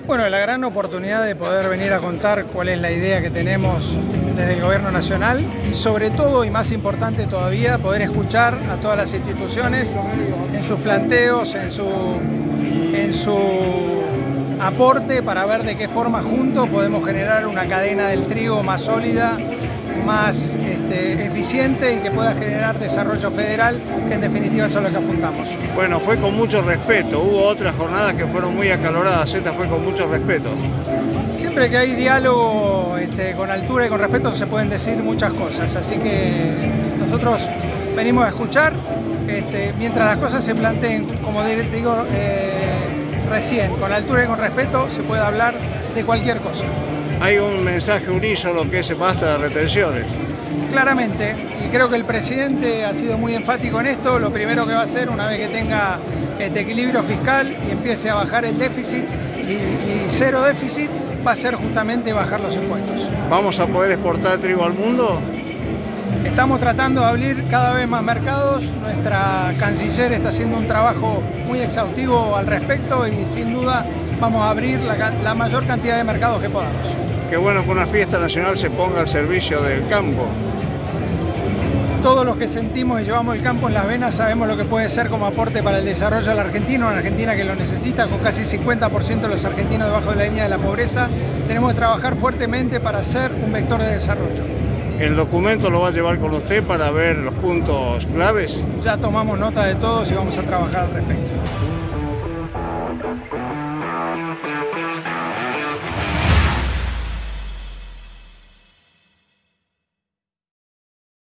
Bueno, la gran oportunidad de poder venir a contar cuál es la idea que tenemos desde el Gobierno Nacional y sobre todo, y más importante todavía, poder escuchar a todas las instituciones en sus planteos, en su aporte para ver de qué forma juntos podemos generar una cadena del trigo más sólida, más eficiente y que pueda generar desarrollo federal, que en definitiva es a lo que apuntamos. Bueno, fue con mucho respeto, hubo otras jornadas que fueron muy acaloradas, esta fue con mucho respeto. Siempre que hay diálogo con altura y con respeto se pueden decir muchas cosas, así que nosotros venimos a escuchar, mientras las cosas se planteen, como digo recién, con altura y con respeto se puede hablar de cualquier cosa. Hay un mensaje unísono que es basta de retenciones. Claramente, y creo que el presidente ha sido muy enfático en esto. Lo primero que va a hacer una vez que tenga este equilibrio fiscal y empiece a bajar el déficit y cero déficit, va a ser justamente bajar los impuestos. ¿Vamos a poder exportar trigo al mundo? Estamos tratando de abrir cada vez más mercados. Nuestra canciller está haciendo un trabajo muy exhaustivo al respecto y sin duda vamos a abrir la mayor cantidad de mercados que podamos. Qué bueno que una fiesta nacional se ponga al servicio del campo. Todos los que sentimos y llevamos el campo en las venas sabemos lo que puede ser como aporte para el desarrollo de la Argentina, una Argentina que lo necesita, con casi 50% de los argentinos debajo de la línea de la pobreza. Tenemos que trabajar fuertemente para ser un vector de desarrollo. ¿El documento lo va a llevar con usted para ver los puntos claves? Ya tomamos nota de todos y vamos a trabajar al respecto.